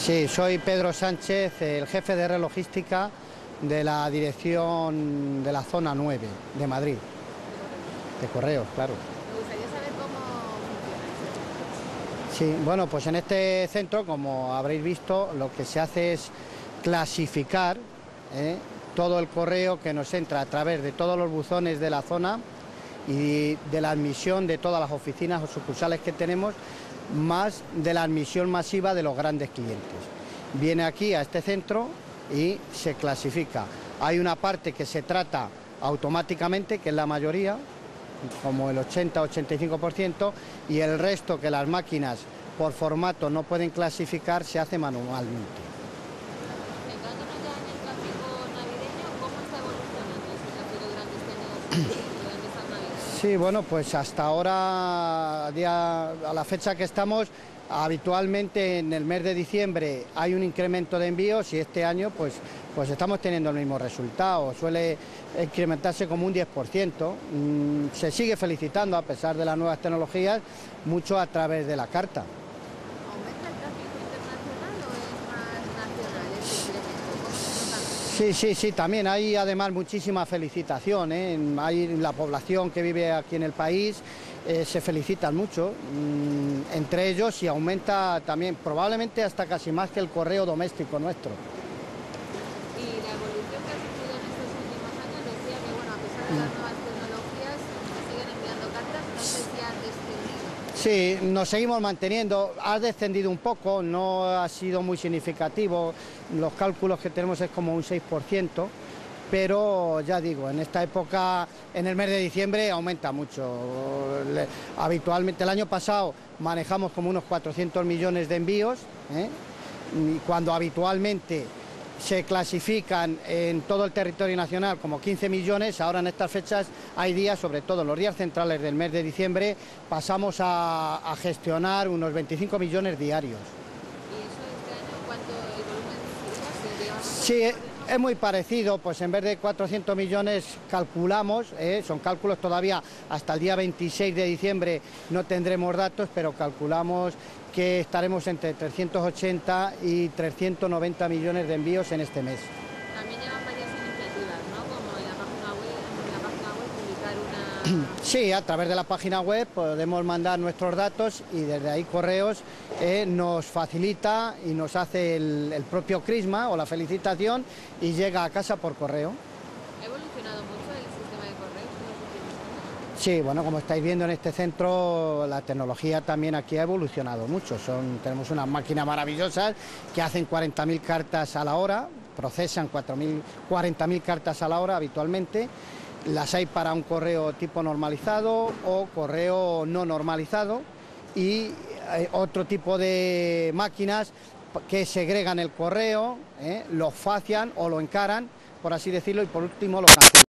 Sí, soy Pedro Sánchez, el jefe de red logística de la dirección de la zona 9 de Madrid, de correos, claro. Me gustaría saber cómo funciona. Sí, bueno, pues en este centro, como habréis visto, lo que se hace es clasificar todo el correo que nos entra a través de todos los buzones de la zona y de la admisión de todas las oficinas o sucursales que tenemos, más de la admisión masiva de los grandes clientes. Viene aquí a este centro y se clasifica. Hay una parte que se trata automáticamente, que es la mayoría, como el 80-85%, y el resto, que las máquinas por formato no pueden clasificar, se hace manualmente. Centrándonos ya en el tráfico navideño, ¿cómo está evolucionando ese tráfico durante este mes, durante estas navidades? Sí, bueno, pues hasta ahora, a la fecha que estamos, habitualmente en el mes de diciembre hay un incremento de envíos y este año pues estamos teniendo el mismo resultado, suele incrementarse como un 10%. Se sigue felicitando, a pesar de las nuevas tecnologías, mucho a través de la carta. ¿Aumenta el tráfico internacional o es más nacional ese incremento? ¿Cómo se nota más? Sí, también hay además muchísima felicitación, hay la población que vive aquí en el país, se felicitan mucho, entre ellos, y aumenta también, probablemente hasta casi más que el correo doméstico nuestro. Y la evolución que ha sufrido en estos últimos años decía que, bueno, a pesar de las nuevas tecnologías, se siguen enviando cartas, no sé si han descendido. Sí, nos seguimos manteniendo, ha descendido un poco, no ha sido muy significativo, los cálculos que tenemos es como un 6%, pero ya digo, en esta época, en el mes de diciembre, aumenta mucho. Habitualmente, el año pasado manejamos como unos 400 millones de envíos, y cuando habitualmente se clasifican en todo el territorio nacional como 15 millones, ahora en estas fechas hay días, sobre todo los días centrales del mes de diciembre, pasamos a gestionar unos 25 millones diarios. ¿Y eso este año cuánto el volumen seguirá? Sí, es muy parecido, pues en vez de 400 millones calculamos, son cálculos todavía, hasta el día 26 de diciembre no tendremos datos, pero calculamos que estaremos entre 380 y 390 millones de envíos en este mes. También llevan varias iniciativas, ¿no? Como en la página web publicar una... Sí, a través de la página web podemos mandar nuestros datos y desde ahí Correos nos facilita y nos hace el propio crisma o la felicitación y llega a casa por correo. ¿Ha evolucionado mucho el sistema de correos en los últimos años? Sí, bueno, como estáis viendo en este centro, la tecnología también aquí ha evolucionado mucho. Tenemos unas máquinas maravillosas que hacen 40.000 cartas a la hora, procesan 40.000 cartas a la hora habitualmente. Las hay para un correo tipo normalizado o correo no normalizado, y otro tipo de máquinas que segregan el correo, lo facian o lo encaran, por así decirlo, y por último lo cancelan.